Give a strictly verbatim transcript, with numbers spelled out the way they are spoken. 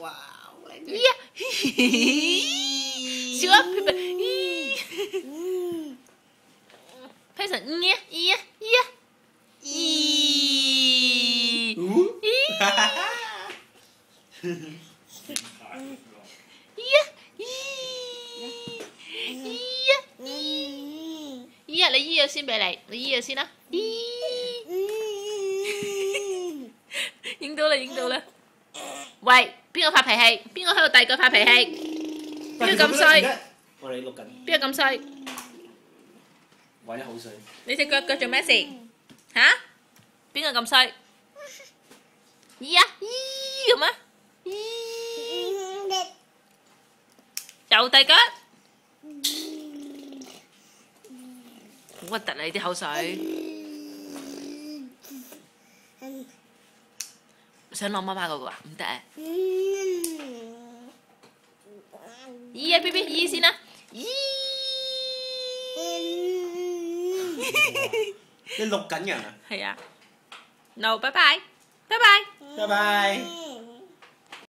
哇！ 呀，笑啊，呸呸，咦，配成嗯呀，咦呀，咦呀，咦，咦，咦呀，咦，咦呀，咦，咦呀，你咦咗先俾你，你咦咗先啦，咦，影到啦，影到啦。喂，邊個發脾氣？邊個喺度第二個發脾氣？邊個咁衰？ 我哋錄緊。 邊個咁衰？ 揾啲口水。 你隻腳腳做咩事？嚇？邊個咁衰？咦啊咦咁啊？咦！又第腳？好核突啊！你啲口水。想攞媽媽嗰個啊？唔得啊！咦啊 B B 咦先啦！咦！ 你錄緊人啊？ 係啊。No，拜拜，拜拜。 拜拜。